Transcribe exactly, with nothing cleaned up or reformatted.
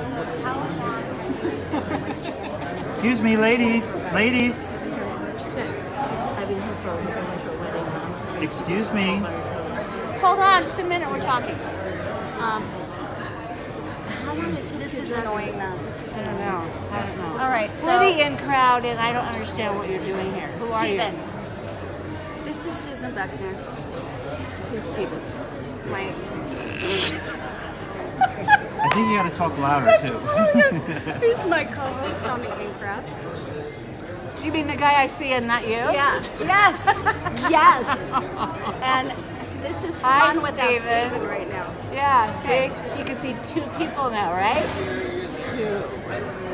Excuse me, ladies. Ladies. I've been here for a wedding. Excuse me. Hold on, just a minute. We're talking. Um, how long did This is annoying them. This is I don't know. I don't know. All right, so we're the in crowd, and I don't understand what you're doing here. Who Steven. are you? This is Susan Buckner. Who's Steven? My I think you gotta talk louder too. Here's my co-host on the in crowd. You mean the guy I see and not you? Yeah. Yes. Yes. And this is Hi, fun without Steven. Steven right now. Yeah, Okay. see? You can see two people now, right? Two.